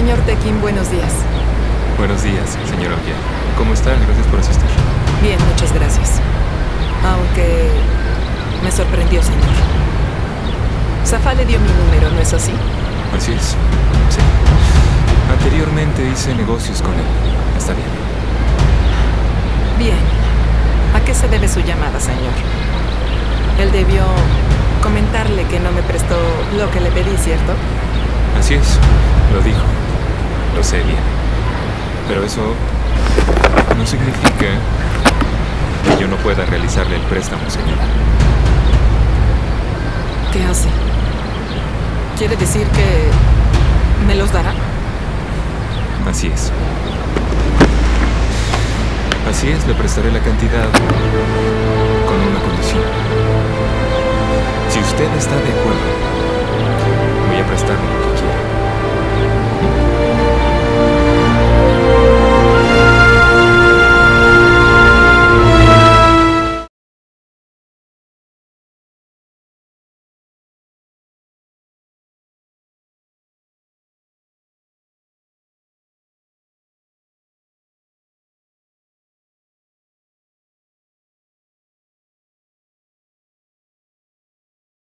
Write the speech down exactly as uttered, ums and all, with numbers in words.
Señor Tekin, buenos días. Buenos días, señor Ogier. ¿Cómo está? Gracias por asistir. Bien, muchas gracias. Aunque me sorprendió, señor. Safá le dio mi número, ¿no es así? Así es, sí. Anteriormente hice negocios con él. Está bien. Bien. ¿A qué se debe su llamada, señor? Él debió comentarle que no me prestó lo que le pedí, ¿cierto? Así es, lo dijo. Lo sé bien. Pero eso no significa que yo no pueda realizarle el préstamo, señora. ¿Qué hace? ¿Quiere decir que me los dará? Así es. Así es, le prestaré la cantidad con una condición. Si usted está de acuerdo, voy a prestarle lo que